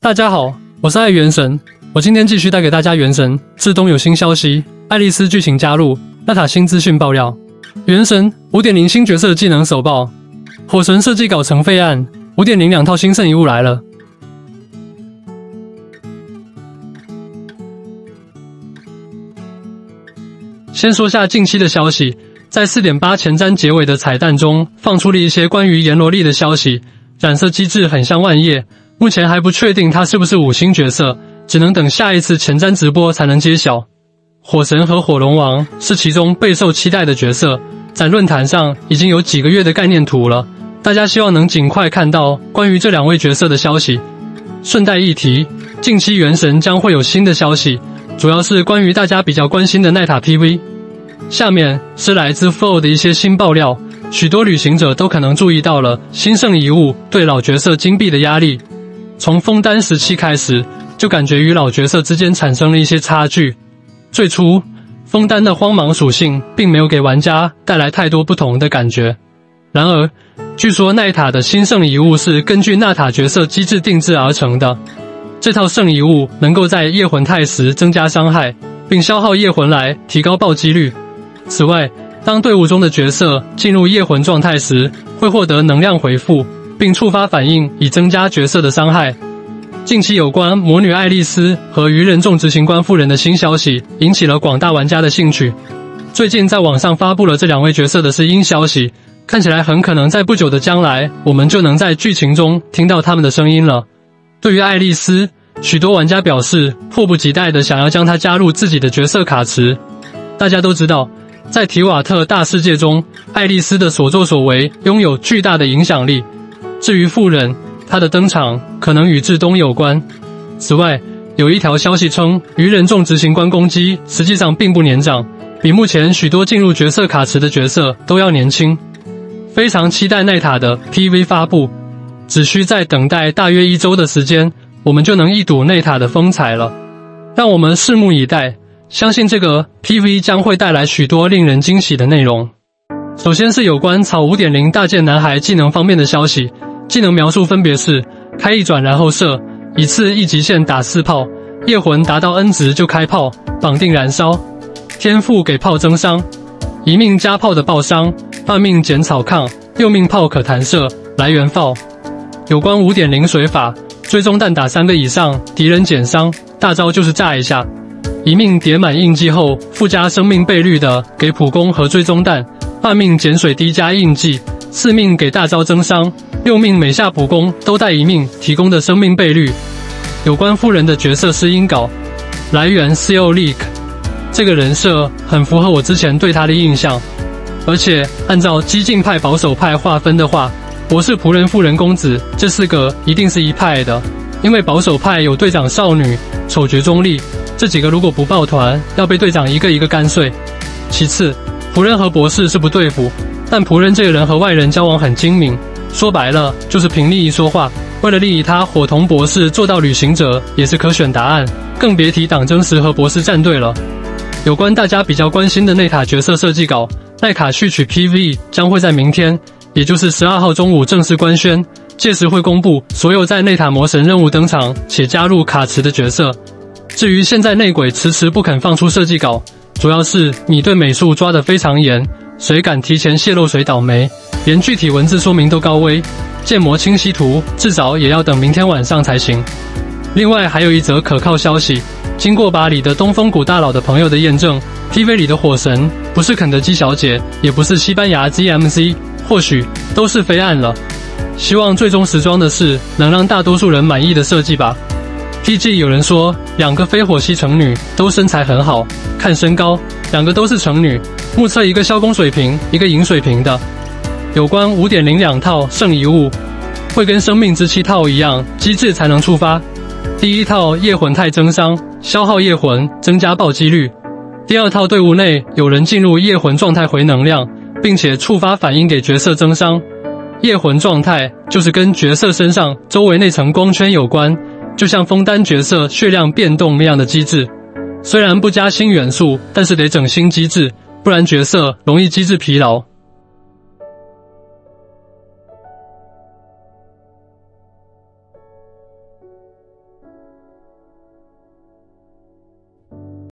大家好，我是爱元神，我今天继续带给大家元神至东有新消息，爱丽丝剧情加入，娜塔新资讯爆料。元神 5.0 新角色技能首爆，火神设计稿成废案 5.0 两套新圣遗物来了。先说下近期的消息，在 4.8 前瞻结尾的彩蛋中放出了一些关于阎罗力的消息，染色机制很像万叶，目前还不确定他是不是5星角色，只能等下一次前瞻直播才能揭晓。火神和火龙王是其中备受期待的角色，在论坛上已经有几个月的概念图了，大家希望能尽快看到关于这两位角色的消息。顺带一提，近期元神将会有新的消息，主要是关于大家比较关心的奈塔 PV。下面是来自 Flow 的一些新爆料，许多旅行者都可能注意到了新圣遗物对老角色金币的压力。从枫丹时期开始，就感觉与老角色之间产生了一些差距。最初，枫丹的荒芒属性并没有给玩家带来太多不同的感觉。然而，据说奈塔的新圣遗物是根据纳塔角色机制定制而成的。这套圣遗物能够在夜魂态时增加伤害，并消耗夜魂来提高暴击率。此外，当队伍中的角色进入夜魂状态时，会获得能量回复，并触发反应以增加角色的伤害。近期有关魔女爱丽丝和愚人众执行官夫人的新消息引起了广大玩家的兴趣。最近在网上发布了这两位角色的试音消息，看起来很可能在不久的将来，我们就能在剧情中听到他们的声音了。对于爱丽丝，许多玩家表示迫不及待地想要将她加入自己的角色卡池。大家都知道，在提瓦特大世界中，爱丽丝的所作所为拥有巨大的影响力。至于妇人，她的登场可能与至东有关。此外，有一条消息称，愚人众执行官攻击实际上并不年长，比目前许多进入角色卡池的角色都要年轻。非常期待奈塔的 PV 发布，只需再等待大约1周的时间，我们就能一睹奈塔的风采了。让我们拭目以待，相信这个 PV 将会带来许多令人惊喜的内容。首先是有关草 5.0 大剑男孩技能方面的消息，技能描述分别是开一转然后射，一次一极限打4炮，夜魂达到 N 值就开炮，绑定燃烧，天赋给炮增伤，一命加炮的爆伤，2命减草抗，6命炮可弹射，来源炮。有关 5.0 水法，追踪弹打3个以上，敌人减伤，大招就是炸一下。一命叠满印记后附加生命倍率的给普攻和追踪弹，2命减水滴加印记，4命给大招增伤，6命每下普攻都带1命提供的生命倍率。有关夫人的角色试音稿，来源 CO Leak， 这个人设很符合我之前对他的印象，而且按照激进派保守派划分的话，博士仆人妇人公子这4个一定是一派的，因为保守派有队长少女、丑角中立，这几个如果不抱团，要被队长一个一个干碎。其次，仆人和博士是不对付，但仆人这个人和外人交往很精明，说白了就是凭利益说话。为了利益他，伙同博士做到旅行者也是可选答案，更别提党争时和博士站队了。有关大家比较关心的内塔角色设计稿，奈卡序曲 PV 将会在明天，也就是12号中午正式官宣，届时会公布所有在内塔魔神任务登场且加入卡池的角色。至于现在内鬼迟迟不肯放出设计稿，主要是你对美术抓得非常严，谁敢提前泄露谁倒霉，连具体文字说明都高危，建模清晰图至少也要等明天晚上才行。另外还有一则可靠消息，经过巴黎的东风谷大佬的朋友的验证， PV 里的火神不是肯德基小姐，也不是西班牙 GMC， 或许都是飞案了。希望最终时装的是能让大多数人满意的设计吧。PG 有人说2个非火系成女都身材很好，看身高2个都是成女，目测一个消攻水平，一个银水平的。有关 5.0 两套圣遗物，会跟生命之气套一样，机制才能触发。第一套夜魂态增伤，消耗夜魂增加暴击率。第二套队伍内有人进入夜魂状态回能量，并且触发反应给角色增伤。夜魂状态就是跟角色身上周围那层光圈有关，就像枫丹角色血量变动那样的机制。虽然不加新元素，但是得整新机制，不然角色容易机制疲劳。